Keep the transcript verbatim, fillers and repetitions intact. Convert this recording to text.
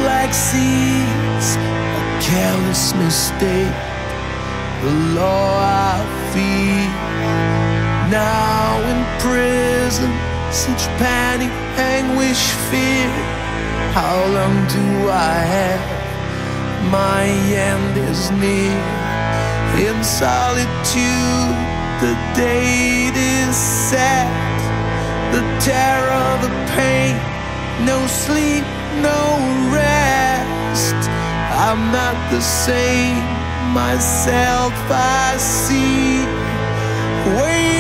like seas, a careless mistake, the law I fear. Now in prison, such panic, anguish, fear. How long do I have? My end is near. In solitude, the date is set. The terror, the pain, no sleep, no rest. I'm not the same myself I see. Wait